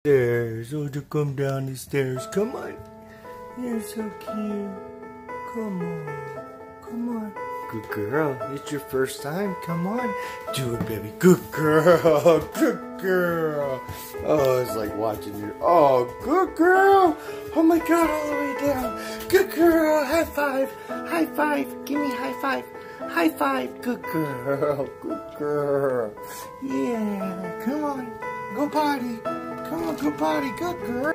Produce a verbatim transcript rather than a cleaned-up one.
Stairs. Oh, to come down the stairs. Come on. You're so cute. Come on. Come on. Good girl. It's your first time. Come on. Do it, baby. Good girl. Good girl. Oh, it's like watching you. Oh, good girl. Oh my God, all the way down. Good girl. High five. High five. Give me a high five. High five. Good girl. Good girl. Yeah. Come on. Go potty. Come on, go potty. Good girl.